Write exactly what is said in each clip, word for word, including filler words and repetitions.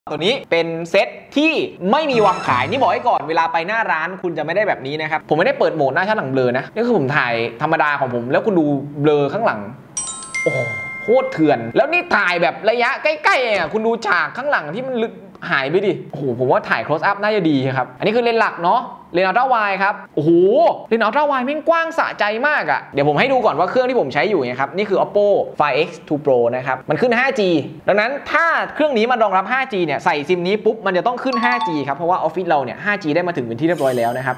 ตัวนี้เป็นเซตที่ไม่มีวางขายนี่บอกให้ก่อนเวลาไปหน้าร้านคุณจะไม่ได้แบบนี้นะครับผมไม่ได้เปิดโหมดหน้าชั้นหลังเบลอนะนี่คือผมถ่ายธรรมดาของผมแล้วคุณดูเบลอข้างหลังโอ้โคตรเถื่อนแล้วนี่ถ่ายแบบระยะใกล้ๆอ่ะคุณดูฉากข้างหลังที่มันลึกหายไปดิโอ้โหผมว่าถ่าย close up น่าจะดีครับอันนี้คือเลนส์หลักเนาะเลนส์อัลตร้าไวด์ครับโอ้โหเลนส์อัลตร้าไวด์แม่งกว้างสะใจมากอะ่ะเดี๋ยวผมให้ดูก่อนว่าเครื่องที่ผมใช้อยู่นะครับนี่คือ Oppo ไฟว์ เอ็กซ์ ทู Pro นะครับมันขึ้น ห้าจี ดังนั้นถ้าเครื่องนี้มันรองรับ ห้าจี เนี่ยใส่ซิมนี้ปุ๊บมันจะต้องขึ้น ห้าจี ครับเพราะว่าออฟฟิศเราเนี่ย ห้าจี ได้มาถึงเป็นที่เรียบร้อยแล้วนะครับ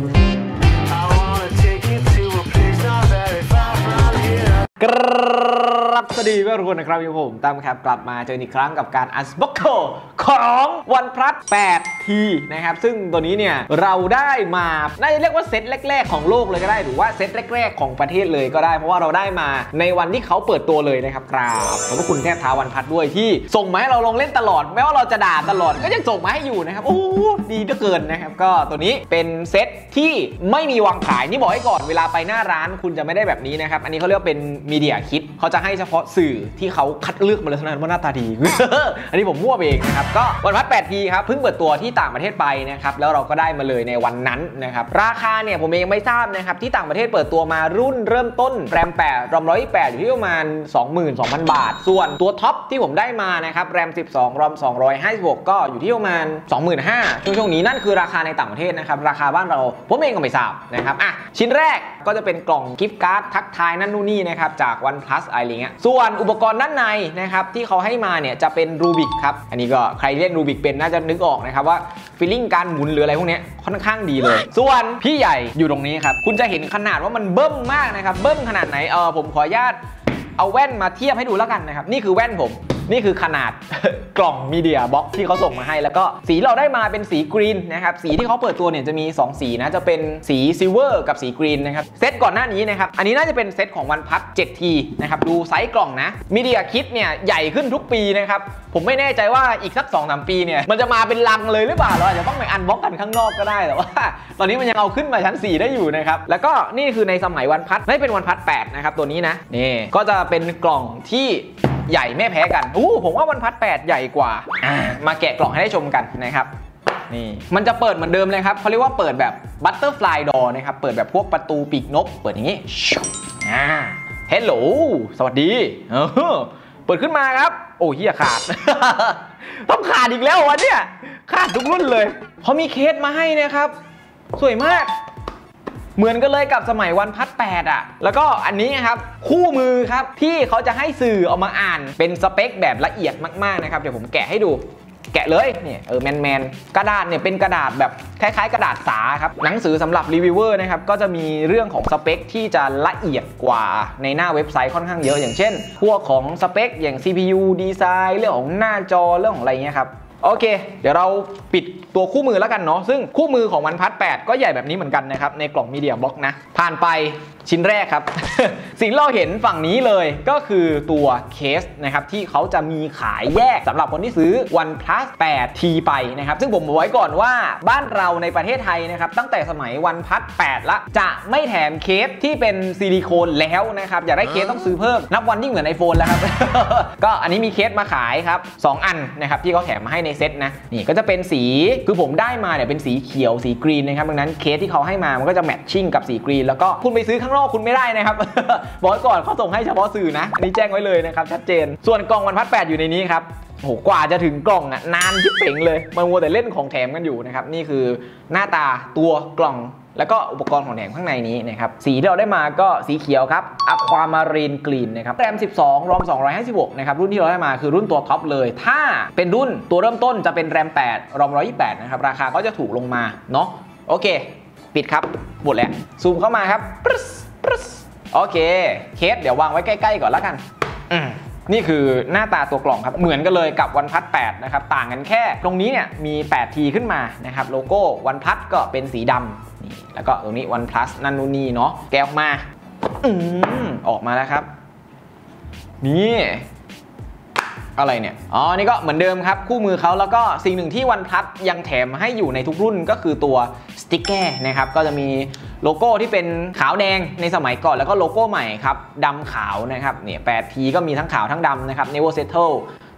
กรับสวัสดีทุกคนนะครับอยู่ผมตั้มครับกลับมาเจออีกครั้งกับการอันบ็อกโคของ OnePlus แปดที นะครับซึ่งตัวนี้เนี่ยเราได้มาน่าจะเรียกว่าเซตแรกๆของโลกเลยก็ได้หรือว่าเซตแรกๆของประเทศเลยก็ได้เพราะว่าเราได้มาในวันที่เขาเปิดตัวเลยนะครับครับขอบพระคุณแทบเท้า OnePlus ด้วยที่ส่งมาให้เราลงเล่นตลอดแม้ว่าเราจะด่าตลอดก็ยังส่งมาให้อยู่นะครับโอ้ดีเหลือเกินนะครับก็ตัวนี้เป็นเซตที่ไม่มีวางขายนี่บอกให้ก่อนเวลาไปหน้าร้านคุณจะไม่ได้แบบนี้นะครับอันนี้เขาเรียกเป็นมีเดียคิดเขาจะให้เฉพาะสื่อที่เขาคัดเลือกมาเลยเท่านั้นว่าหน้าตาดี อันนี้ผมมั่วเองนะครับก็ OnePlus แปดที ครับเพิ่งเปิดตัวที่ต่างประเทศไปนะครับแล้วเราก็ได้มาเลยในวันนั้นนะครับราคาเนี่ยผมเองไม่ทราบนะครับที่ต่างประเทศเปิดตัวมารุ่นเริ่มต้นแรมแปดรอมหนึ่งร้อยยี่สิบแปดอยู่ที่ประมาณ สองหมื่นสองพัน บาทส่วนตัวท็อปที่ผมได้มานะครับแรมสิบสองรอมสองร้อยห้าสิบหกก็อยู่ที่ประมาณ สองหมื่นห้าพัน ช่วงช่วงนี้นั่นคือราคาในต่างประเทศนะครับราคาบ้านเราผมเองก็ไม่ทราบนะครับอ่ะชิ้นแรกก็จะเป็นกล่องกิฟต์การ์ดทักทายนั่นนู่นนี่นะครับจาก OnePlus อะไรเงี้ยส่วนอุปกรณ์ด้านในนะครับที่เขาให้มาเนี่ยจะเป็นรูบิกครับอันนี้ก็ใครเล่นรูบิกเป็นน่าจะนึกออกนะครับว่าฟีลลิ่งการหมุนหรืออะไรพวกนี้ค่อนข้างดีเลยส่วนพี่ใหญ่อยู่ตรงนี้ครับคุณจะเห็นขนาดว่ามันเบิ้มมากนะครับเบิ้มขนาดไหนเออผมขออนุญาตเอาแว่นมาเทียบให้ดูแล้วกันนะครับนี่คือแว่นผมนี่คือขนาด กล่องมีเดียบ็อกที่เขาส่งมาให้แล้วก็สีเราได้มาเป็นสีกรีนนะครับสีที่เขาเปิดตัวเนี่ยจะมีสองสีนะจะเป็นสีซิลเวอร์กับสีกรีนนะครับเซตก่อนหน้านี้นะครับอันนี้น่าจะเป็นเซตของ OnePlus เซเว่นที นะครับดูไซส์กล่องนะมีเดียคิดเนี่ยใหญ่ขึ้นทุกปีนะครับผมไม่แน่ใจว่าอีกสัก สองสาม ปีเนี่ยมันจะมาเป็นลังเลยหรือเปล่าเราอาจจะต้องไปอันบ็อกกันข้างนอกก็ได้แต่ว่าตอนนี้มันยังเอาขึ้นมาชั้นสี่ได้อยู่นะครับแล้วก็นี่คือในสมัย OnePlus ไม่เป็น OnePlus แปดนะครับตัวนี้นะนี่ก็จะเป็นกล่องที่ใหญ่ไม่แพ้กันอู้ผมว่า OnePlus แปดใหญ่กว่ามาแกะกล่องให้ได้ชมกันนะครับนี่มันจะเปิดเหมือนเดิมเลยครับเขาเรียกว่าเปิดแบบ Butterfly Door นะครับเปิดแบบพวกประตูปีกนกเปิดอย่างนี้อ่า Hello สวัสดีเออเปิดขึ้นมาครับโอ้เหี้ยขาด ต้องขาดอีกแล้ววะเนี่ยขาดทุกรุ่นเลยเขามีเคสมาให้นะครับสวยมากเหมือนกันเลยกับสมัย OnePlus แปดอ่ะแล้วก็อันนี้ครับคู่มือครับที่เขาจะให้สื่อเอามาอ่านเป็นสเปคแบบละเอียดมากๆนะครับเดี๋ยวผมแกะให้ดูแกะเลยเนี่ยเออแมนแมนกระดาษเนี่ยเป็นกระดาษแบบคล้ายๆกระดาษสาครับหนังสือสำหรับรีวิวเวอร์นะครับก็จะมีเรื่องของสเปคที่จะละเอียดกว่าในหน้าเว็บไซต์ค่อนข้างเยอะอย่างเช่นพวกของสเปคอย่าง ซี พี ยู ดีไซน์เรื่องของหน้าจอเรื่องของอะไรเงี้ยครับโอเคเดี๋ยวเราปิดตัวคู่มือแล้วกันเนาะซึ่งคู่มือของ OnePlus แปดก็ใหญ่แบบนี้เหมือนกันนะครับในกล่องมีเดียบ็อกนะผ่านไปชิ้นแรกครับ สิ่งเราเห็นฝั่งนี้เลยก็คือตัวเคสนะครับที่เขาจะมีขายแยกสำหรับคนที่ซื้อ OnePlus แปดที ไปนะครับซึ่งผมบอกไว้ก่อนว่าบ้านเราในประเทศไทยนะครับตั้งแต่สมัย OnePlus แปดละจะไม่แถมเคสที่เป็นซิลิโคนแล้วนะครับอยากได้เคสต้องซื้อเพิ่มนับวันยิ่งเหมือน iPhone แล้วครับ ก็อันนี้มีเคสมาขายครับสองอันนะครับที่เขาแถมมาให้ในเซตนะนี่ก็จะเป็นสีคือผมได้มาเนี่ยเป็นสีเขียวสีกรีนนะครับดังนั้นเคสที่เขาให้มามันก็จะแมทชิ่งกับสีกรีนแล้วก็คุณไปซื้อข้างนอกคุณไม่ได้นะครับ บอกก่อนเขาส่งให้เฉพาะสื่อนะอันนี้แจ้งไว้เลยนะครับชัดเจนส่วนกล่อง OnePlus แปดอยู่ในนี้ครับโอ้โหกว่าจะถึงกล่องอ่ะนานยิบเป่งเลยมันมัวแต่เล่นของแถมกันอยู่นะครับนี่คือหน้าตาตัวกล่องแล้วก็อุปกรณ์ของแถมข้างในนี้นะครับสีที่เราได้มาก็สีเขียวครับ Aquamarine Green นะครับแรมสิบสองรอมสองร้อยห้าสิบหกนะครับรุ่นที่เราได้มาคือรุ่นตัวท็อปเลยถ้าเป็นรุ่นตัวเริ่มต้นจะเป็นแรมแปดรอมหนึ่งร้อยยี่สิบแปดนะครับราคาก็จะถูกลงมาเนาะโอเคปิดครับหมดแล้วซูมเข้ามาครับโอเคเคสเดี๋ยววางไว้ใกล้ๆก่อนแล้วกันนี่คือหน้าตาตัวกล่องครับเหมือนกันเลยกับ OnePlus แปดนะครับต่างกันแค่ตรงนี้เนี่ยมี แปดที ขึ้นมานะครับโลโก้ OnePlus ก็เป็นสีดำนี่แล้วก็ตรงนี้ OnePlus นั่นนู่นนี่เนาะแกะออกมาอืมออกมาแล้วครับนี่อะไรเนี่ยอ๋อนี่ก็เหมือนเดิมครับคู่มือเขาแล้วก็สิ่งหนึ่งที่ OnePlus ยังแถมให้อยู่ในทุกรุ่นก็คือตัวสติ๊กเกอร์นะครับก็จะมีโลโก้ที่เป็นขาวแดงในสมัยก่อนแล้วก็โลโก้ใหม่ครับดำขาวนะครับเนี่ย แปดที ก็มีทั้งขาวทั้งดำนะครับ Never Settle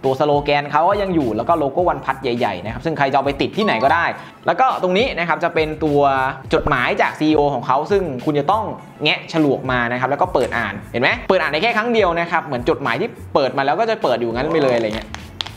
ตัวสโลแกนเขาก็ยังอยู่แล้วก็โลโก้วันพัดใหญ่ๆนะครับซึ่งใครจะเอาไปติดที่ไหนก็ได้แล้วก็ตรงนี้นะครับจะเป็นตัวจดหมายจาก ซี อี โอ ของเขาซึ่งคุณจะต้องแงะฉลวกมานะครับแล้วก็เปิดอ่านเห็นไหมเปิดอ่านได้แค่ครั้งเดียวนะครับเหมือนจดหมายที่เปิดมาแล้วก็จะเปิดอยู่งั้นไปเลยอะไรเงี้ย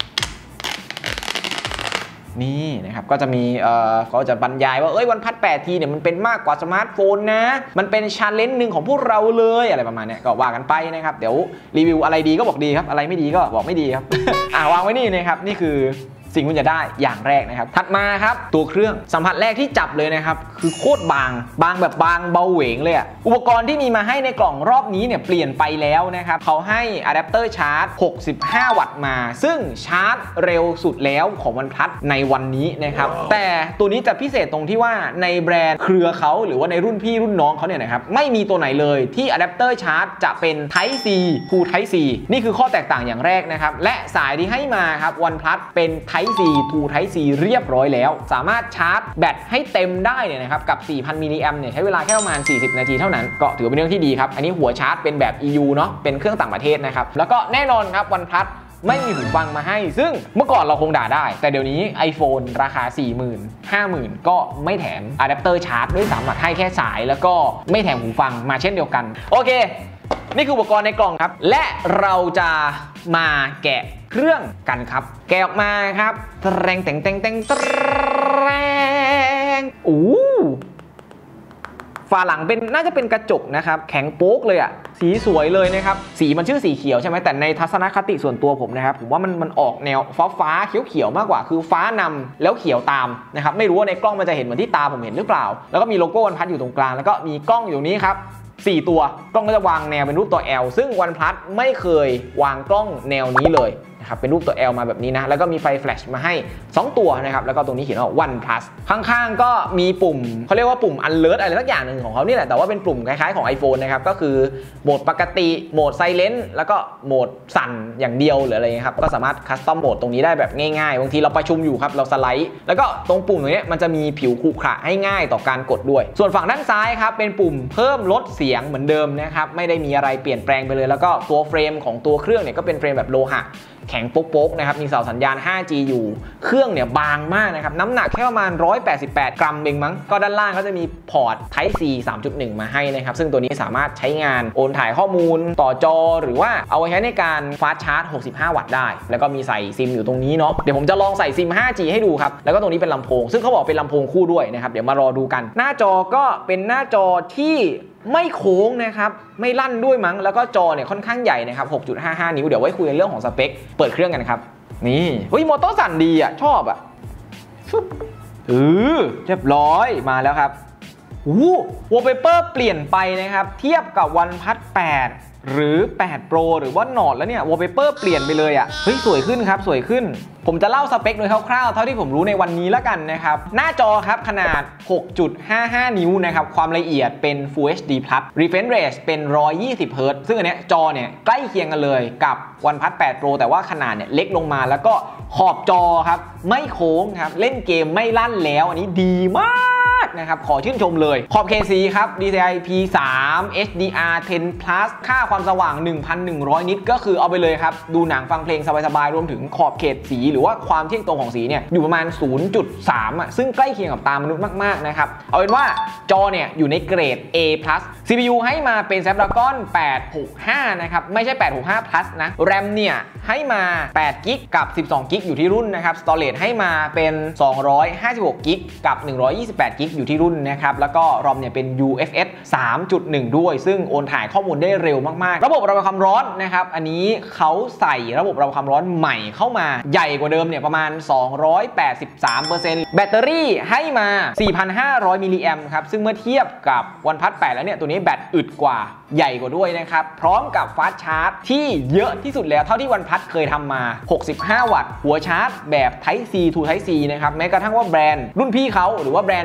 นี่นะครับก็จะมีเอ่อก็จะบรรยายว่าเอ้ยวันพัด แปด ทีเนี่ยมันเป็นมากกว่าสมาร์ทโฟนนะมันเป็นชาเลนจ์หนึ่งของพวกเราเลยอะไรประมาณนี้ก็ว่ากันไปนะครับเดี๋ยวรีวิวอะไรดีก็บอกดีครับอะไรไม่ดีก็บอกไม่ดีครับ อ่าวางไว้นี่นะครับนี่คือสิ่งคุณจะได้อย่างแรกนะครับถัดมาครับตัวเครื่องสัมผัสแรกที่จับเลยนะครับคือโคตรบางบางแบบบางเบาเหวงเลยอะอุปกรณ์ที่มีมาให้ในกล่องรอบนี้เนี่ยเปลี่ยนไปแล้วนะครับเขาให้อะแดปเตอร์ชาร์จหกสิบห้าวัตต์มาซึ่งชาร์จเร็วสุดแล้วของวันพลัสในวันนี้นะครับ wow. แต่ตัวนี้จะพิเศษตรงที่ว่าในแบรนด์เครือเขาหรือว่าในรุ่นพี่รุ่นน้องเขาเนี่ยนะครับไม่มีตัวไหนเลยที่อะแดปเตอร์ชาร์จจะเป็น Type C to Type C นี่คือข้อแตกต่างอย่างแรกนะครับและสายที่ให้มาครับวันพลัสเป็น Type C to Type C เรียบร้อยแล้วสามารถชาร์จแบตให้เต็มได้เนี่ยนะครับกับ สี่พัน มิลลิแอมป์เนี่ยใช้เวลาแค่ประมาณสี่สิบนาทีเท่านั้นก็ถือเป็นเรื่องที่ดีครับอันนี้หัวชาร์จเป็นแบบ อี ยู เนาะเป็นเครื่องต่างประเทศนะครับแล้วก็แน่นอนครับวันพลัสไม่มีหูฟังมาให้ซึ่งเมื่อก่อนเราคงด่าได้แต่เดี๋ยวนี้ iPhone ราคา สี่หมื่น ห้าหมื่น ก็ไม่แถมอะแดปเตอร์ชาร์จด้วยซ้ำให้แค่สายแล้วก็ไม่แถมหูฟังมาเช่นเดียวกันโอเคนี่คืออุปกรณ์ในกล่องครับและเราจะมาแกะเครื่องกันครับแกะออกมาครับแตงแตงแตงแตงแตงอู้ฝาหลังเป็นน่าจะเป็นกระจกนะครับแข็งโป๊กเลยอะสีสวยเลยนะครับสีมันชื่อสีเขียวใช่ไหมแต่ในทัศนคติส่วนตัวผมนะครับผมว่ามันมันออกแนวฟ้าฟ้าเขียวเขียวมากกว่าคือฟ้านำแล้วเขียวตามนะครับไม่รู้ว่าในกล้องมันจะเห็นเหมือนที่ตาผมเห็นหรือเปล่าแล้วก็มีโลโก้วันพัดอยู่ตรงกลางแล้วก็มีกล้องอยู่นี้ครับสี่ตัวกล้องก็จะวางแนวเป็นรูปตัว แอล ซึ่ง OnePlus ไม่เคยวางกล้องแนวนี้เลยนะครับเป็นรูปตัว แอล มาแบบนี้นะแล้วก็มีไฟแฟลชมาให้สองตัวนะครับแล้วก็ตรงนี้เขียนว่า OnePlus ข้างๆก็มีปุ่มเขาเรียกว่าปุ่ม Alert อะไรสักอย่างหนึ่งของเขานี่แหละแต่ว่าเป็นปุ่มคล้ายๆของ iPhone นะครับก็คือโหมดปกติโหมด Silent แล้วก็โหมดสั่นอย่างเดียวหรืออะไรเงี้ยครับก็สามารถคัสตอมโหมดตรงนี้ได้แบบง่ายๆบางทีเราประชุมอยู่ครับเราสไลด์แล้วก็ตรงปุ่มตรงนี้มันจะมีผิวขรุขระให้ง่ายต่อการกดด้วยส่วนฝั่งด้านซ้ายครับเป็นปุ่มเพิ่มลดเสียงเหมือนเดิมนะครับไม่ได้มีอะไรเปลี่ยนแปลงไปเลยแล้วก็ตัวเฟรมของตัวเครื่องเนี่ยก็เป็นเฟรมแบบโลหะแข็งโป๊กๆนะครับมีเสาสัญญาณ ห้าจี อยู่เครื่องเนี่ยบางมากนะครับน้ำหนักแค่ประมาณหนึ่งร้อยแปดสิบแปดกรัมเองมั้งก็ด้านล่างก็จะมีพอร์ต Type C สามจุดหนึ่ง มาให้นะครับซึ่งตัวนี้สามารถใช้งานโอนถ่ายข้อมูลต่อจอหรือว่าเอาไว้ใช้ในการฟาสต์ชาร์จหกสิบห้าวัตต์ได้แล้วก็มีใส่ซิมอยู่ตรงนี้เนาะเดี๋ยวผมจะลองใส่ซิม ห้าจี ให้ดูครับแล้วก็ตรงนี้เป็นลำโพงซึ่งเขาบอกเป็นลำโพงคู่ด้วยนะครับเดี๋ยวมารอดูกันหน้าจอก็เป็นหน้าจอที่ไม่โค้งนะครับไม่ลั่นด้วยมั้งแล้วก็จอเนี่ยค่อนข้างใหญ่นะครับ หกจุดห้าห้า นิ้วเดี๋ยวไว้คุยเรื่องของสเปคเปิดเครื่องกันครับนี่เฮ้ยมอเตอร์สั่นดีอ่ะชอบอ่ะเออเรียบร้อยมาแล้วครับโอ้วอลเปเปอร์เปลี่ยนไปนะครับเทียบกับ OnePlus แปดหรือแปด Pro หรือว่า Nord แล้วเนี่ยวอลเปเปอร์เปลี่ยนไปเลยอ่ะเฮ้ยสวยขึ้นครับสวยขึ้นผมจะเล่าสเปคโดยคร่าวๆเท่าที่ผมรู้ในวันนี้แล้วกันนะครับหน้าจอครับขนาด หกจุดห้าห้า นิ้วนะครับความละเอียดเป็น Full เอช ดี Plus Refresh Rate เป็นหนึ่งร้อยยี่สิบ เฮิร์ตซ์ซึ่งอันเนี้ยจอเนี่ยใกล้เคียงกันเลยกับ OnePlus แปด Pro แต่ว่าขนาดเนี่ยเล็กลงมาแล้วก็ขอบจอครับไม่โค้งครับเล่นเกมไม่ลั่นแล้วอันนี้ดีมากนะครับขอชื่นชมเลยขอบ เค ซี ครับ ดี ซี ไอ พี สาม เอช ดี อาร์ สิบ plus ค่าความสว่าง หนึ่งพันหนึ่งร้อย นิตก็คือเอาไปเลยครับดูหนังฟังเพลงสบายๆรวมถึงขอบเขตสีหรือว่าความเที่ยงตรงของสีเนี่ยอยู่ประมาณ ศูนย์จุดสาม อ่ะซึ่งใกล้เคียงกับตามนุษย์มากๆนะครับเอาเป็นว่าจอเนี่ยอยู่ในเกรด A plus ซี พี ยู ให้มาเป็น Snapdragon แปดหกห้านะครับไม่ใช่แปดหกห้า plus นะ RAM เนี่ยให้มาแปดกิกะกับสิบสองกิกะอยู่ที่รุ่นนะครับ Storage ให้มาเป็นสองร้อยห้าสิบหกกิกะกับหนึ่งร้อยยี่สิบแปดกิกะอยู่ที่รุ่นนะครับแล้วก็ รอม เนี่ยเป็น ยู เอฟ เอส สามจุดหนึ่ง ด้วยซึ่งโอนถ่ายข้อมูลได้เร็วมากๆระบบระบายความร้อนนะครับอันนี้เขาใส่ระบบระบายความร้อนใหม่เข้ามาใหญ่กว่าเดิมเนี่ยประมาณ สองร้อยแปดสิบสามเปอร์เซ็นต์ แบตเตอรี่ให้มา สี่พันห้าร้อย มิลลิแอมป์ครับซึ่งเมื่อเทียบกับ OnePlus แปด แล้วเนี่ยตัวนี้แบตอึดกว่าใหญ่กว่าด้วยนะครับพร้อมกับฟาสต์ชาร์จที่เยอะที่สุดแล้วเท่าที่ OnePlus เคยทำมาหกสิบห้าวัตต์หัวชาร์จแบบ Type C to Type C นะครับแม้กระทั่งว่าแบรนด์รุ่นพี่เขาหรือว่าแบรนด์พี่น้องเขา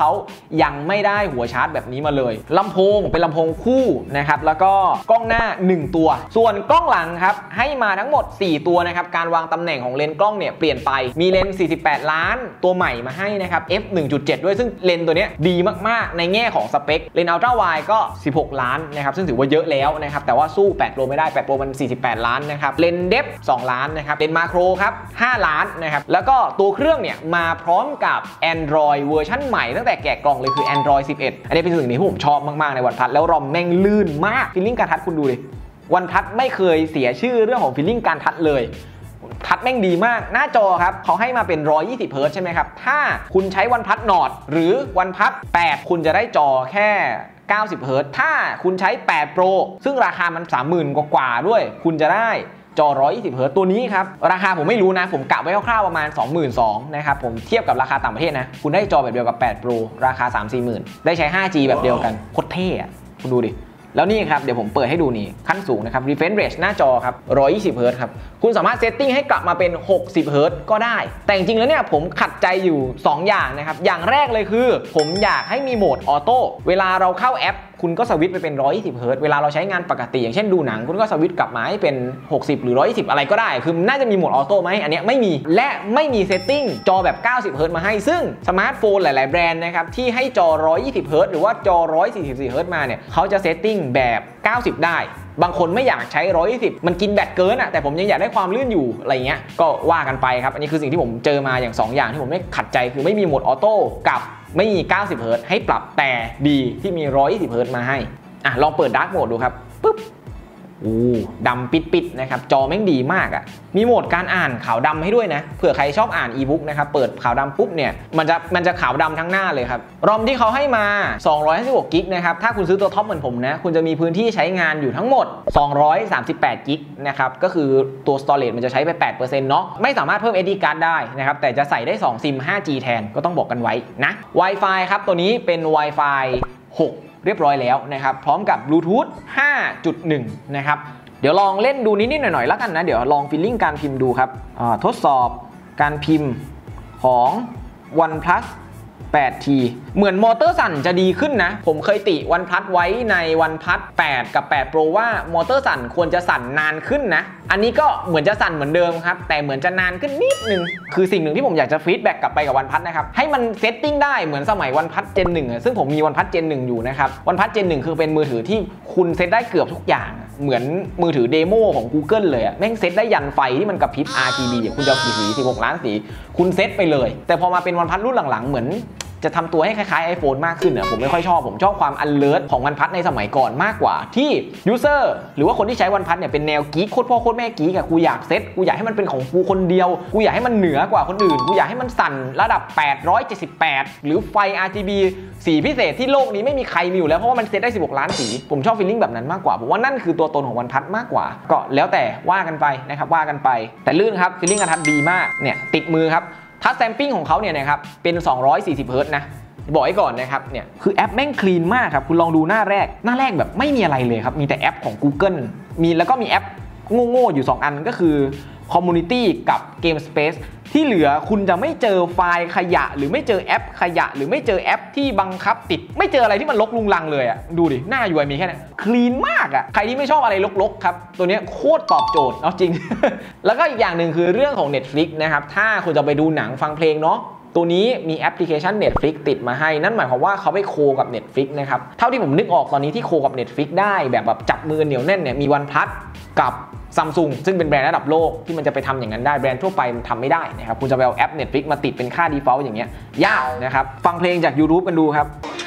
เขายังไม่ได้หัวชาร์จแบบนี้มาเลยลำโพงเป็นลำโพงคู่นะครับแล้วก็กล้องหน้าหนึ่งตัวส่วนกล้องหลังครับให้มาทั้งหมดสี่ตัวนะครับการวางตำแหน่งของเลนส์กล้องเนี่ยเปลี่ยนไปมีเลนส์สี่สิบแปดล้านตัวใหม่มาให้นะครับ เอฟ หนึ่งจุดเจ็ด ด้วยซึ่งเลนส์ตัวนี้ดีมากๆในแง่ของสเปคเลนส์อัลตร้าไวด์ก็สิบหกล้านนะครับซึ่งถือว่าเยอะแล้วนะครับแต่ว่าสู้แปด Pro ไม่ได้แปด Pro มันสี่สิบแปดล้านนะครับเลนส์เดฟสองล้านนะครับเลนส์มาโครครับห้าล้านนะครับแล้วก็ตัวเครื่องเนี่ยมาพร้อมกับ Android เวอร์ชันใหม่ตั้งแต่แกะกล่องเลยคือ Android สิบเอ็ดอันนี้เป็นสิ่งที่ผมชอบมากๆในวันพัดแล้วรอมแม่งลื่นมากฟีลลิ่งการทัชคุณดูดิวันพัดไม่เคยเสียชื่อเรื่องของฟีลลิ่งการทัชเลยทัชแม่งดีมากหน้าจอครับเขาให้มาเป็นหนึ่งร้อยยี่สิบเฮิร์ตซ์ใช่ไหมครับถ้าคุณใช้วันพัดนอร์ดหรือวันพัดแปดคุณจะได้จอแค่เก้าสิบเฮิร์ตซ์ถ้าคุณใช้แปด Pro ซึ่งราคามัน สามหมื่น กว่าๆด้วยคุณจะได้จอหนึ่งร้อยยี่สิบเฮิร์ตซ์ตัวนี้ครับราคาผมไม่รู้นะผมกะไว้คร่าวๆประมาณ สองหมื่นสองพัน นะครับผมเทียบกับราคาต่างประเทศนะคุณได้จอแบบเดียวกับแปด Pro ราคา สามถึงสี่หมื่น ได้ใช้ ห้าจี แบบเดียวกันโคตรเท่อะคุณดูดิแล้วนี่ครับเดี๋ยวผมเปิดให้ดูนี่ขั้นสูงนะครับ refresh rate หน้าจอครับหนึ่งร้อยยี่สิบเฮิร์ตซ์ครับคุณสามารถเซตติ้งให้กลับมาเป็นหกสิบเฮิร์ตซ์ก็ได้แต่จริงๆแล้วเนี่ยผมขัดใจอยู่สองอย่างนะครับอย่างแรกเลยคือผมอยากให้มีโหมดออโต้เวลาเราเข้าแอปคุณก็สวิตช์ไปเป็นหนึ่งร้อยยี่สิบเฮิร์ตซ์เวลาเราใช้งานปกติอย่างเช่นดูหนังคุณก็สวิตช์กลับมาให้เป็นหกสิบหรือหนึ่งร้อยยี่สิบอะไรก็ได้คือน่าจะมีโหมดออโต้ไหมอันนี้ไม่มีและไม่มีเซตติ้งจอแบบเก้าสิบเฮิร์ตซ์มาให้ซึ่งสมาร์ทโฟนหลายๆแบรนด์นะครับที่ให้จอหนึ่งร้อยยี่สิบเฮิร์ตซ์หรือว่าจอหนึ่งร้อยสี่สิบสี่เฮิร์ตซ์มาเนี่ยเขาจะเซตติ้งแบบเก้าสิบได้บางคนไม่อยากใช้หนึ่งร้อยยี่สิบมันกินแบตเกินอะแต่ผมยังอยากได้ความลื่นอยู่อะไรเงี้ยก็ว่ากันไปครับอันนี้คือสิ่งที่ผมเจอมาอย่างสองอย่างที่ผมไม่ขัดใจคือไม่มีโหมดออโต้กับไม่มีเก้าสิบเฮิร์ตซ์ให้ปรับแต่ดีที่มีหนึ่งร้อยยี่สิบเฮิร์ตซ์มาให้อ่ะลองเปิดดาร์กโหมดดูครับปุ๊บอู้ดำปิดๆนะครับจอแม่งดีมากอ่ะมีโหมดการอ่านขาวดำให้ด้วยนะเผื่อใครชอบอ่านอีบุ๊กนะครับเปิดขาวดำปุ๊บเนี่ยมันจะมันจะขาวดำทั้งหน้าเลยครับรอมที่เขาให้มาสองร้อยห้าสิบหกกิกนะครับถ้าคุณซื้อตัวท็อปเหมือนผมนะคุณจะมีพื้นที่ใช้งานอยู่ทั้งหมดสองร้อยสามสิบแปดกิกนะครับก็คือตัว storage มันจะใช้ไป แปดเปอร์เซ็นต์ เนาะไม่สามารถเพิ่ม เอส ดี card ได้นะครับแต่จะใส่ได้สองซิม ห้าจี แทนก็ต้องบอกกันไว้นะ Wi-Fi ครับตัวนี้เป็น Wi-Fi หกเรียบร้อยแล้วนะครับพร้อมกับบลูทูธ ห้าจุดหนึ่ง นะครับเดี๋ยวลองเล่นดูนิดๆหน่อยๆแล้วกันนะเดี๋ยวลองฟีลลิ่งการพิมพ์ดูครับทดสอบการพิมพ์ของ OnePlus แปดที เหมือนมอเตอร์สั่นจะดีขึ้นนะผมเคยติ OnePlus ไว้ใน OnePlus แปดกับแปด Pro ว่ามอเตอร์สั่นควรจะสั่นนานขึ้นนะอันนี้ก็เหมือนจะสั่นเหมือนเดิมครับแต่เหมือนจะนานขึ้นนิดนึงคือสิ่งหนึ่งที่ผมอยากจะฟีดแบ็กกลับไปกับ OnePlus นะครับให้มันเซตติ้งได้เหมือนสมัย OnePlus Gen หนึ่งซึ่งผมมี OnePlus Gen หนึ่งอยู่นะครับ OnePlus Gen หนึ่งคือเป็นมือถือที่คุณเซตได้เกือบทุกอย่างเหมือนมือถือเดโมของ Google เลยอะแม่งเซตได้ยันไฟที่มันกระพริบ อาร์ จี บี คุณจะกี่สีสิบหกล้านสีคุณเซตไปเลยแต่พอมาเป็น OnePlus รุ่นหลังๆเหมือนจะทำตัวให้คล้ายๆ iPhone มากขึ้นอ่ะผมไม่ค่อยชอบผมชอบความ alert ของ OnePlus ในสมัยก่อนมากกว่าที่ user หรือว่าคนที่ใช้ OnePlus เนี่ยเป็นแนวกิ๊กโคตรพ่อโคตรแม่กิ๊กอะกูอยากเซตกูอยากให้มันเป็นของกูคนเดียวกูอยากให้มันเหนือกว่าคนอื่นกูอยากให้มันสั่นระดับแปดร้อยเจ็ดสิบแปดหรือไฟ อาร์ จี บี สีพิเศษที่โลกนี้ไม่มีใครมีอยู่แล้วเพราะว่ามันเซตได้สิบหกล้านสีผมชอบฟีลลิ่งแบบนั้นมากกว่าผมว่านั่นคือตัวตนของ OnePlus มากกว่าก็แล้วแต่ว่ากันไปนะครับว่ากันไปแต่ลื่นครับฟีลลิ่งการทัชดีมากเนี่ยติดมือครับทัชแซมปิ้งของเขาเนี่ยนะครับเป็นสองร้อยสี่สิบเฮิร์ตซ์นะบอกไว้ก่อนนะครับเนี่ยคือแอปแม่งคลีนมากครับคุณลองดูหน้าแรกหน้าแรกแบบไม่มีอะไรเลยครับมีแต่แอปของ Google มีแล้วก็มีแอปโง่ๆอยู่สองอันก็คือ Community กับ Game Space ที่เหลือคุณจะไม่เจอไฟล์ขยะหรือไม่เจอแอปขยะหรือไม่เจอแอปที่บังคับติดไม่เจออะไรที่มันรกลุงลังเลยอ่ะดูดิหน้า ยู ไอ มีแค่นี้คลีนมากอ่ะใครที่ไม่ชอบอะไรรกๆครับตัวนี้โคตรตอบโจทย์เอาจริง แล้วก็อีกอย่างหนึ่งคือเรื่องของ Netflix นะครับถ้าคุณจะไปดูหนังฟังเพลงเนาะตัวนี้มีแอปพลิเคชัน Netflix ติดมาให้นั่นหมายความว่าเขาไปโคกับ Netflix นะครับเท่าที่ผมนึกออกตอนนี้ที่โคกับ Netflix ได้แบบแบบจับมือเหนียวแน่นเนี่ยมี OnePlus กับ Samsung ซึ่งเป็นแบรนด์ระดับโลกที่มันจะไปทำอย่างนั้นได้แบรนด์ทั่วไปมันทำไม่ได้นะครับคุณจะไปเอาแอป Netflix มาติดเป็นค่า default อย่างเงี้ยยากนะครับฟังเพลงจาก YouTube กันดูครับ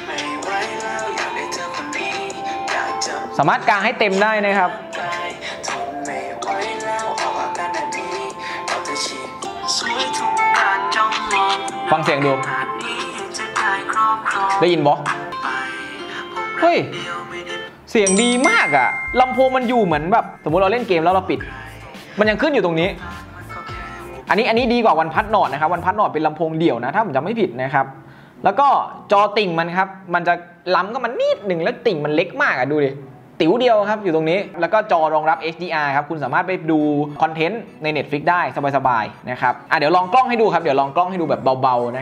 สามารถกางให้เต็มได้นะครับฟังเสียงดูได้ยินบอเฮ้ยเสียงดีมากอะลำโพงมันอยู่เหมือนแบบสมมติเราเล่นเกมแล้วเราปิดมันยังขึ้นอยู่ตรงนี้อันนี้อันนี้ดีกว่าOnePlus NordนะครับOnePlus Nordเป็นลำโพงเดี่ยวนะถ้าผมจำไม่ผิดนะครับแล้วก็จอติ่งมันครับมันจะล้ำก็มันนิดหนึ่งแล้วติ่งมันเล็กมากอะดูดิติ๋วเดียวครับอยู่ตรงนี้แล้วก็จอรองรับ เอช ดี อาร์ ครับคุณสามารถไปดูคอนเทนต์ใน Netflix ได้สบายๆนะครับอ่ะเดี๋ยวลองกล้องให้ดูครับเดี๋ยวลองกล้องให้ดูแบบเบาๆนะครับ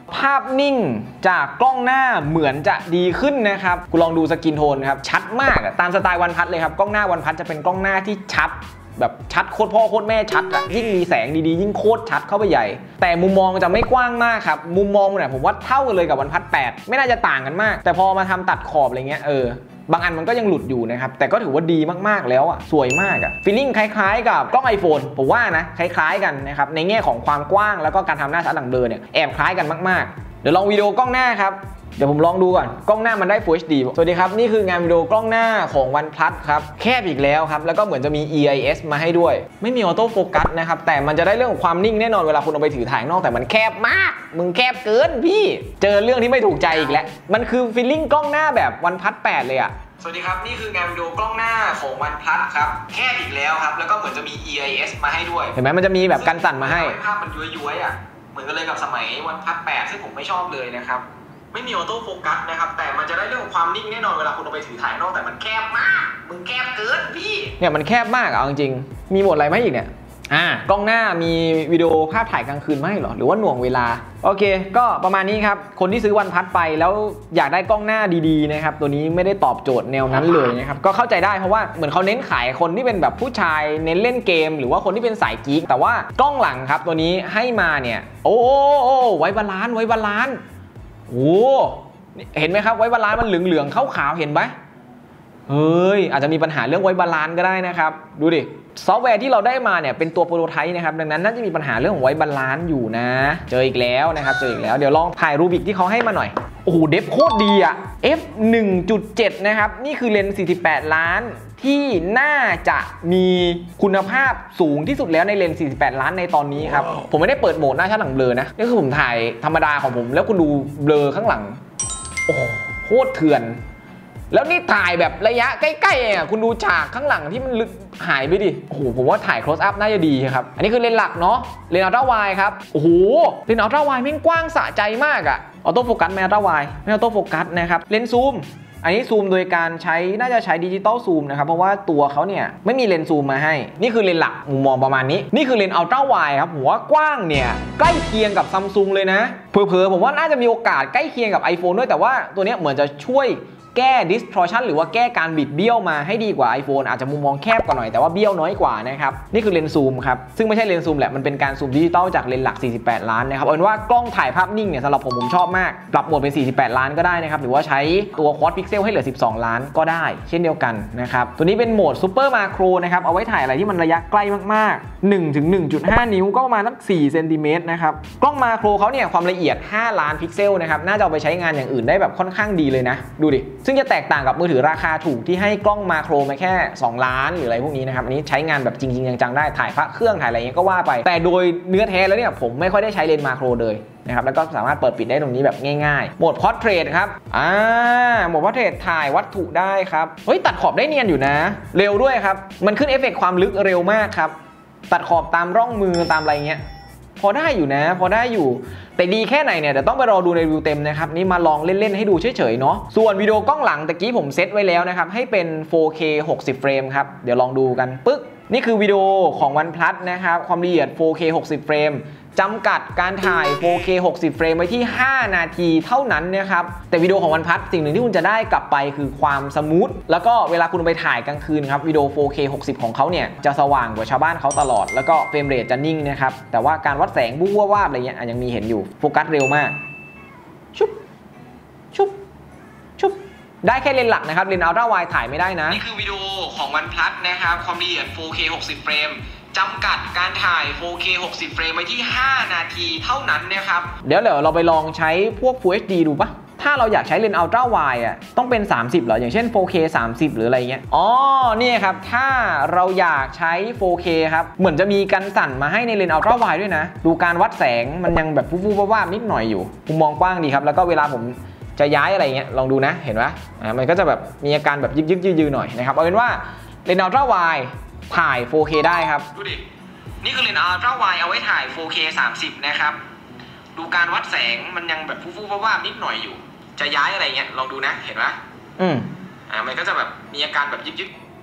ภาพนิ่งจากกล้องหน้าเหมือนจะดีขึ้นนะครับกูลองดูสกินโทนครับชัดมากตามสไตล์วันพัทเลยครับกล้องหน้าวันพัทจะเป็นกล้องหน้าที่ชัดแบบชัดโคตรพ่อโคตรแม่ชัดอะยิ่งมีแสงดีๆยิ่งโคตรชัดเข้าไปใหญ่แต่มุมมองจะไม่กว้างมากครับมุมมองเนี่ยผมว่าเท่ากันเลยกับวันพัทแปดไม่น่าจะต่างกันมากแต่พอมาทำตัดขอบอะไรเงี้ยเออบางอันมันก็ยังหลุดอยู่นะครับแต่ก็ถือว่าดีมากๆแล้วอ่ะสวยมากอ่ะฟีลลิ่งคล้ายๆกับกล้อง iPhone ผมว่านะคล้ายๆกันนะครับในแง่ของความกว้างแล้วก็การทำหน้าชัดหลังเดินเนี่ยแอบคล้ายกันมากๆเดี๋ยวลองวิดีโอกล้องหน้าครับเดี๋ยวผมลองดูก่อนกล้องหน้ามันได้ Full เอช ดี สวัสดีครับนี่คืองานวิดีโอกล้องหน้าของ OnePlus ครับแคบอีกแล้วครับแล้วก็เหมือนจะมี อี ไอ เอส มาให้ด้วยไม่มีออโต้โฟกัสนะครับแต่มันจะได้เรื่องของความนิ่งแน่นอนเวลาคุณเอาไปถือถ่ายนอกแต่มันแคบมากมึงแคบเกินพี่เจอเรื่องที่ไม่ถูกใจอีกแล้วมันคือฟีลลิ่งกล้องหน้าแบบ OnePlus แปดเลยอะสวัสดีครับนี่คืองานวิดีโอกล้องหน้าของ OnePlus ครับแคบอีกแล้วครับแล้วก็เหมือนจะมี อี ไอ เอส มาให้ด้วยเห็นไหมมันจะมีแบบกันสั่นมาให้ภาพมันย้วยๆอ่ะเหมือนกันเลยกับสมัย OnePlus แปดซึ่งผมไม่ชอบเลยนะครับไม่มีออโต้โฟกัสนะครับแต่มันจะได้เรื่องของความนิ่งแน่นอนเวลาคุณเอาไปถือถ่ายนอกแต่มันแคบมากมึงแคบเกินพี่เนี่ยมันแคบมากเอาจริงๆมีโหมดอะไรไหมอีกเนี่ยอ่ากล้องหน้ามีวิดีโอภาพถ่ายกลางคืนไหมหรอหรือว่าหน่วงเวลาโอเคก็ประมาณนี้ครับคนที่ซื้อวันพัทไปแล้วอยากได้กล้องหน้าดีๆนะครับตัวนี้ไม่ได้ตอบโจทย์แนวนั้นเลยนะครับก็เข้าใจได้เพราะว่าเหมือนเขาเน้นขายคนที่เป็นแบบผู้ชายเน้นเล่นเกมหรือว่าคนที่เป็นสายกิ๊กแต่ว่ากล้องหลังครับตัวนี้ให้มาเนี่ยโอ้โอ้ไว้บาลานซ์ไว้บาลานซ์โอ้เห็นไหมครับไว้บาลานซ์มันเหลืองๆขาวๆเห็นไหมเฮ้ยอาจจะมีปัญหาเรื่องไว้บาลานซ์ก็ได้นะครับดูดิซอฟต์แวร์ที่เราได้มาเนี่ยเป็นตัวโปรโตไทป์นะครับดังนั้นน่าจะมีปัญหาเรื่องของไว้บาลานซ์อยู่นะเจออีกแล้วนะครับเจออีกแล้วเดี๋ยวลองถ่ายรูบิกที่เขาให้มาหน่อยโอ้โหเดฟโคตรดีอะ เอฟ หนึ่งจุดเจ็ด นะครับนี่คือเลนส์สี่สิบแปดล้านที่น่าจะมีคุณภาพสูงที่สุดแล้วในเลนส์สี่สิบแปดล้านในตอนนี้ครับผมไม่ได้เปิดโหมดหน้าชัดหลังเบลอนะนี่คือผมถ่ายธรรมดาของผมแล้วคุณดูเบลอข้างหลังโอ้โหโคตรเถื่อนแล้วนี่ถ่ายแบบระยะใกล้ๆอ่ะคุณดูฉากข้างหลังที่มันลึกหายไปดิโอ้โหผมว่าถ่าย close up น่าจะดีครับอันนี้คือเลนส์หลักเนาะเลนส์อัลตร้าไวด์ครับโอ้โหเลนส์อัลตร้าไวด์แม่งกว้างสะใจมากอ่ะออโต้โฟกัสไม่อัลตร้าไวด์ไม่ออโต้โฟกัสนะครับเลนส์ซูมอันนี้ซูมโดยการใช้น่าจะใช้ดิจิตอลซูมนะครับเพราะว่าตัวเขาเนี่ยไม่มีเลนส์ซูมมาให้นี่คือเลนส์หลักมุมมองประมาณนี้นี่คือเลนส์อัลตร้าไวด์ครับผมว่ากว้างเนี่ยใกล้เคียงกับซัมซุงเลยนะเผลอๆผมว่าน่าจะมีโอกาสใกล้เคียงกับ iPhone ด้วยแต่ว่าตัวนี้เหมือนจะช่วยแก้ distortion หรือว่าแก้การบิดเบี้ยวมาให้ดีกว่า iPhone อาจจะมุมมองแคบกว่าหน่อยแต่ว่าเบี้ยวน้อยกว่านะครับนี่คือเลนส์ซูมครับซึ่งไม่ใช่เลนส์ซูมแหละมันเป็นการซูมดิจิตอลจากเลนส์หลักสี่สิบแปดล้านนะครับเอาเป็นว่ากล้องถ่ายภาพนิ่งเนี่ยสำหรับผมผมชอบมากปรับโหมดเป็นสี่สิบแปดล้านก็ได้นะครับหรือว่าใช้ตัวควอดพิกเซลให้เหลือสิบสองล้านก็ได้เช่นเดียวกันนะครับตัวนี้เป็นโหมดซูเปอร์มาโครนะครับเอาไว้ถ่ายอะไรที่มันระยะใกล้มากๆ หนึ่งถึงหนึ่งจุดห้า นิ้วก็ประมาณสักสี่เซนติเมตรนะครับกล้องมาโครเขาเนี่ยความละเอียดห้าล้านพิกเซลนะครับน่าจะเอาไปใช้งานอย่างอื่นได้แบบค่อนข้างดีเลยนะดูดิซึ่งจะแตกต่างกับมือถือราคาถูกที่ให้กล้องมาโครมาแค่สองล้านหรืออะไรพวกนี้นะครับอันนี้ใช้งานแบบจริงๆจังๆได้ถ่ายพระเครื่องถ่ายอะไรเงี้ยก็ว่าไปแต่โดยเนื้อแท้แล้วเนี่ยผมไม่ค่อยได้ใช้เลนส์มาโครเลยนะครับแล้วก็สามารถเปิดปิดได้ตรงนี้แบบง่ายๆโหมดพอร์เทรตครับอ่าโหมดพอร์เทรตถ่ายวัตถุได้ครับเฮ้ยตัดขอบได้เนียนอยู่นะเร็วด้วยครับมันขึ้นเอฟเฟกต์ความลึกเร็วมากครับตัดขอบตามร่องมือตามอะไรเงี้ยพอได้อยู่นะพอได้อยู่แต่ดีแค่ไหนเนี่ยเดี๋ยวต้องไปรอดูในรีวิวเต็มนะครับนี่มาลองเล่นๆให้ดูเฉยๆเนาะส่วนวิดีโอกล้องหลังตะกี้ผมเซตไว้แล้วนะครับให้เป็น โฟร์เค หกสิบเฟรมครับเดี๋ยวลองดูกันปึ๊กนี่คือวิดีโอของ OnePlus นะครับความละเอียด โฟร์เค หกสิบเฟรมจำกัดการถ่าย โฟร์เค หกสิบเฟรมไว้ที่ห้านาทีเท่านั้นนะครับแต่วิดีโอของ OnePlus สิ่งหนึ่งที่คุณจะได้กลับไปคือความสมูทแล้วก็เวลาคุณไปถ่ายกลางคืนครับวิดีโอ โฟร์เค หกสิบของเขาเนี่ยจะสว่างกว่าชาวบ้านเขาตลอดแล้วก็เฟรมเรทจะนิ่งนะครับแต่ว่าการวัดแสงบู๊ว่าอะไรเงี้ยยังมีเห็นอยู่โฟกัสเร็วมากชุบชุบชุบได้แค่เลนส์หลักนะครับเลนส์อัลตร้าไวด์ถ่ายไม่ได้นะนี่คือวิดีโอของ OnePlus นะครับความละเอียด โฟร์เค หกสิบเฟรมจำกัดการถ่าย โฟร์เค หกสิบเฟรมไว้ที่ห้านาทีเท่านั้นนะครับเดี๋ยวเดี๋ยวเราไปลองใช้พวก Full เอช ดี ดูปะถ้าเราอยากใช้เลนส์อัลตร้าไวด์อ่ะต้องเป็นสามสิบเหรออย่างเช่น โฟร์เค สามสิบหรืออะไรเงี้ยอ๋อนี่ครับถ้าเราอยากใช้ โฟร์เค ครับเหมือนจะมีกันสั่นมาให้ในเลนส์อัลตร้าไวด์ด้วยนะดูการวัดแสงมันยังแบบฟูๆบ้าๆนิดหน่อยอยู่มุมมองกว้างดีครับแล้วก็เวลาผมจะย้ายอะไรเงี้ยลองดูนะเห็นไหมอ่ามันก็จะแบบมีอาการแบบยึกๆยืดๆหน่อยนะครับเอาเป็นว่าเลนส์อัลตร้าไวด์ถ่าย โฟร์เค ได้ครับดูดินี่คือเลนส์อัลตร้าไวด์เอาไว้ถ่าย โฟร์เค สามสิบนะครับดูการวัดแสงมันยังแบบฟูๆบ้าๆนิดหน่อยอยู่จะย้ายอะไรเงี้ยลองดูนะเห็นไหมอืมอ่ามันก็จะแบบมีอาการแบบยึกๆ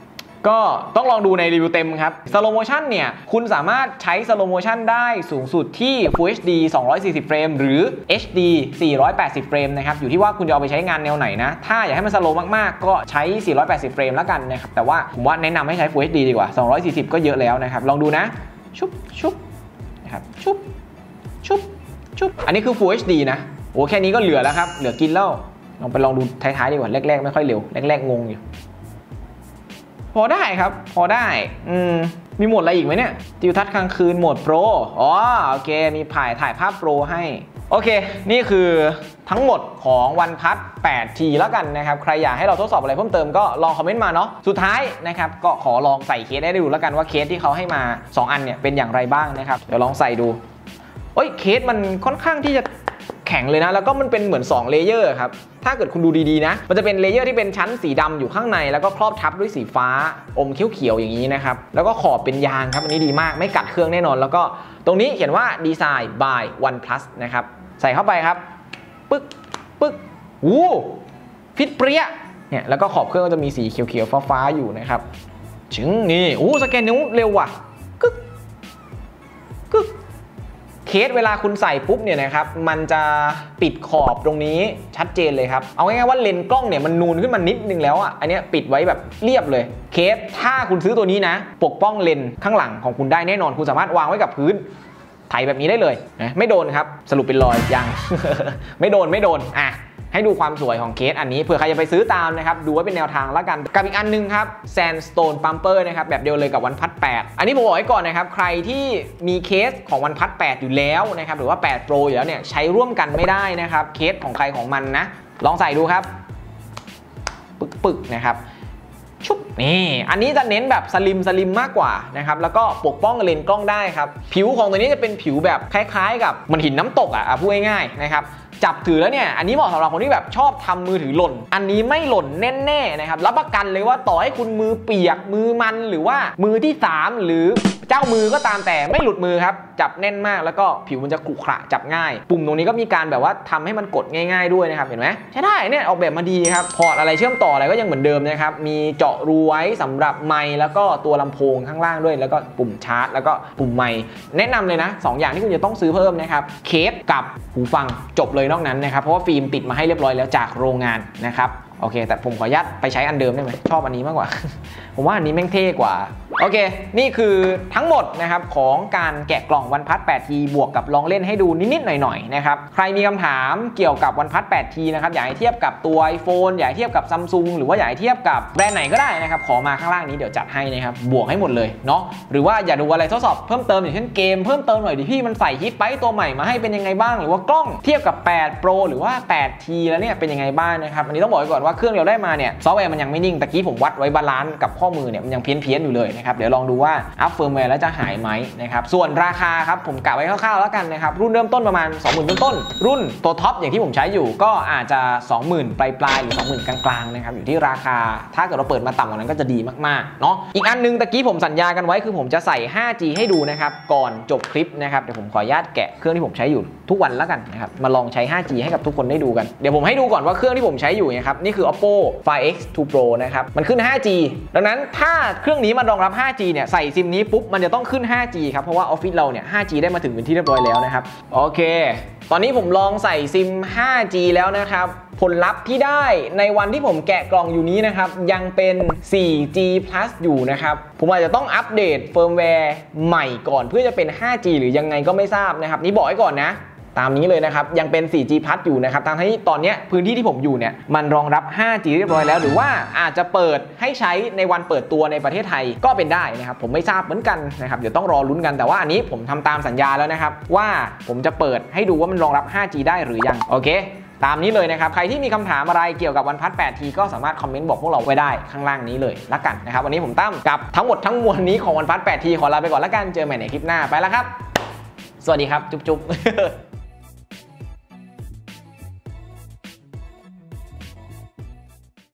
ก็ต้องลองดูในรีวิวเต็มครับสโลโมชันเนี่ยคุณสามารถใช้สโลโมชันได้สูงสุดที่ Full เอช ดี สองร้อยสี่สิบเฟรมหรือ เอช ดี สี่ร้อยแปดสิบเฟรมนะครับอยู่ที่ว่าคุณจะเอาไปใช้งานแนวไหนนะถ้าอยากให้มันสโลมากๆก็ใช้สี่ร้อยแปดสิบเฟรมแล้วกันนะครับแต่ว่าผมว่าแนะนำให้ใช้ Full เอช ดี ดีกว่าสองร้อยสี่สิบก็เยอะแล้วนะครับลองดูนะชุบชุบนะครับชุบชุบชุบอันนี้คือ Full เอช ดี นะโอ้แค่นี้ก็เหลือแล้วครับเหลือกินแล้วลองไปลองดูท้ายๆดีกว่าแรกๆไม่ค่อยเร็วแรกๆงงอยู่พอได้ครับพอได้อืมมีโหมดอะไรอีกไหมเนี่ยทิวทัศน์กลางคืนโหมดโปรอ๋อโอเคมีถ่ายถ่ายภาพโปรให้โอเคนี่คือทั้งหมดของ OnePlus แปดที แล้วกันนะครับใครอยากให้เราทดสอบอะไรเพิ่มเติมก็ลองคอมเมนต์มาเนาะสุดท้ายนะครับก็ขอลองใส่เคสได้ดูแล้วกันว่าเคสที่เขาให้มาสองอันเนี่ยเป็นอย่างไรบ้างนะครับเดี๋ยวลองใส่ดูโอ้ยเคสมันค่อนข้างที่จะแข็งเลยนะแล้วก็มันเป็นเหมือนสองเลเยอร์ครับถ้าเกิดคุณดูดีๆนะมันจะเป็นเลเยอร์ที่เป็นชั้นสีดำอยู่ข้างในแล้วก็ครอบทับด้วยสีฟ้าอมเขียวๆอย่างนี้นะครับแล้วก็ขอบเป็นยางครับอันนี้ดีมากไม่กัดเครื่องแน่นอนแล้วก็ตรงนี้เขียนว่าดีไซน์ by OnePlus นะครับใส่เข้าไปครับปึ๊กปึ๊กวู้ฟิตเปรี้ยเนี่ยแล้วก็ขอบเครื่องก็จะมีสีเขียวๆฟ้าๆอยู่นะครับชึงนี่โอ้สแกนนิ้วเร็วว่ะกึกกึกเคสเวลาคุณใส่ปุ๊บเนี่ยนะครับมันจะปิดขอบตรงนี้ชัดเจนเลยครับเอาง่ายๆว่าเลนส์กล้องเนี่ยมันนูนขึ้นมานิดนึงแล้วอ่ะอันนี้ปิดไว้แบบเรียบเลยเคสถ้าคุณซื้อตัวนี้นะปกป้องเลนส์ข้างหลังของคุณได้แน่นอนคุณสามารถวางไว้กับพื้นไถแบบนี้ได้เลยนะไม่โดนครับสรุปเป็นรอยยัง ไม่โดนไม่โดนอ่ะให้ดูความสวยของเคสอันนี้เผื่อใครจะไปซื้อตามนะครับดูไว้เป็นแนวทางแล้วกันกับอีกอันนึงครับ Sandstone Bumper นะครับแบบเดียวเลยกับ OnePlus แปดอันนี้ผมบอกไว้ก่อนนะครับใครที่มีเคสของ OnePlus แปดอยู่แล้วนะครับหรือว่าแปด Pro อยู่แล้วเนี่ยใช้ร่วมกันไม่ได้นะครับเคสของใครของมันนะลองใส่ดูครับปึกๆนะครับชุบนี่อันนี้จะเน้นแบบสลิมสลิมมากกว่านะครับแล้วก็ปกป้องเลนส์กล้องได้ครับผิวของตัวนี้จะเป็นผิวแบบคล้ายๆกับเหมือนหินน้ำตกอ่ะพูดง่ายๆนะครับจับถือแล้วเนี่ยอันนี้เหมาะสำหรับคนที่แบบชอบทำมือถือหล่นอันนี้ไม่หล่นแน่ๆนะครับรับประกันเลยว่าต่อให้คุณมือเปียกมือมันหรือว่ามือที่สามหรือเจ้ามือก็ตามแต่ไม่หลุดมือครับจับแน่นมากแล้วก็ผิวมันจะขรุขระจับง่ายปุ่มตรงนี้ก็มีการแบบว่าทำให้มันกดง่ายๆด้วยนะครับเห็นไหมใช่ได้เนี่ยออกแบบมาดีครับพอร์ตอะไรเชื่อมต่ออะไรก็ยังเหมือนเดิมนะครับมีเจาะรูไว้สำหรับไมค์แล้วก็ตัวลำโพงข้างล่างด้วยแล้วก็ปุ่มชาร์จแล้วก็ปุ่มไมค์แนะนำเลยนะสองอย่างที่คุณจะต้องซื้อเพิ่มนะครับเคสกับหูฟังจบเลยนอกนั้นนะครับเพราะว่าฟิล์มติดมาให้เรียบร้อยแล้วจากโรงงานนะครับโอเคแต่ผมขออนุญาตไปใช้อันเดิมได้ไหมชอบอันนี้มากกว่า ผมว่าอันนี้แม่งเท่กว่าโอเคนี่คือทั้งหมดนะครับของการแกะกล่อง OnePlus แปดที บวกกับลองเล่นให้ดูนิดๆหน่อยๆนะครับใครมีคำถามเกี่ยวกับ OnePlus แปดที นะครับอยากให้เทียบกับตัว iPhone อยากให้เทียบกับ Samsung หรือว่าอยากให้เทียบกับแบรนด์ไหนก็ได้นะครับขอมาข้างล่างนี้เดี๋ยวจัดให้นะครับบวกให้หมดเลยเนาะหรือว่าอยากดูอะไรทดสอบเพิ่มเติมอย่างเช่นเกมเพิ่มเติมหน่อยดิพี่มันใส่ฮิตไปตัวใหม่มาให้เป็นยังไงบ้างหรือว่ากล้องเทียบกับแปด Pro หรือว่าแปดที แล้วเนี่ยเป็นยังไงบ้างนะครับอันนี้ต้องบอกไว้ก่อนว่าเครื่องเราได้มาเนี่ยซอฟต์แวร์มันยังไม่นิ่งตะกี้ผมวัดไว้บาลานซ์กับข้อมือเนี่ยมันยังเพี้ยนเพี้ยนอยู่เลยนะครับเดี๋ยวลองดูว่าอัพเฟิร์มแวร์แล้วจะหายไหมนะครับส่วนราคาครับผมกะไว้คร่าวๆแล้วกันนะครับรุ่นเริ่มต้นประมาณ สองหมื่น ต้นๆรุ่นตัวท็อปอย่างที่ผมใช้อยู่ก็อาจจะ สองหมื่น ปลายๆหรือ สองหมื่น กลางๆนะครับอยู่ที่ราคาถ้าเกิดเราเปิดมาต่ำกว่านั้นก็จะดีมากๆเนาะอีกอันนึงตะกี้ผมสัญญากันไว้คือผมจะใส่ ห้าจี ให้ดูนะครับก่อนจบคลิปนะครับเดี๋ยวผมขออนุญาตแกะเครื่องที่ผมใช้อยู่ทุกวันแล้วกันนะครับมาลองใช้ ห้าจี ให้กับทุกคนได้ดูกันเดี๋ยวผมให้ดูก่อนว่าเครื่องที่ผมใช้อยู่นะครับนี่คือ Oppo ไฟว์ เอ็กซ์ ทู Pro นะครับมันขึ้น ห้าจี ดังนั้นถ้าเครื่องนี้มันรองรับ ห้าจี เนี่ยใส่ซิมนี้ปุ๊บมันจะต้องขึ้น ห้าจี ครับเพราะว่าออฟฟิศเราเนี่ย ห้าจี ได้มาถึงเป็นที่เรียบร้อยแล้วนะครับโอเคตอนนี้ผมลองใส่ซิม ห้าจี แล้วนะครับผลลัพธ์ที่ได้ในวันที่ผมแกะกล่องอยู่นี้นะครับยังเป็น โฟร์จี พลัส อยู่นะครับผมอาจจะต้องอัปเดตเฟิร์มแวร์ใหม่ก่อนเพื่อจะเป็น ห้าจี หรือยังไงก็ไม่ทราบนะครับนี่บอกไว้ก่อนนะตามนี้เลยนะครับยังเป็น โฟร์จี พลัส อยู่นะครับทั้งที่ตอนนี้พื้นที่ที่ผมอยู่เนี่ยมันรองรับ ห้าจี เรียบร้อยแล้วหรือว่าอาจจะเปิดให้ใช้ในวันเปิดตัวในประเทศไทยก็เป็นได้นะครับผมไม่ทราบเหมือนกันนะครับเดี๋ยวต้องรอลุ้นกันแต่ว่าอันนี้ผมทำตามสัญญาแล้วนะครับว่าผมจะเปิดให้ดูว่ามันรองรับ ห้าจี ได้หรือยังโอเคตามนี้เลยนะครับใครที่มีคำถามอะไรเกี่ยวกับ OnePlus แปดที ก็สามารถคอมเมนต์บอกพวกเราไว้ได้ข้างล่างนี้เลยละกันนะครับวันนี้ผมตั้มกับทั้งหมดทั้งมวลนี้ของ OnePlus แปดที ขอลาไปก่อนละกันเจอใหม่ในคลิปหน้าไปแล้วครับสวัสดีครับจุ๊บๆ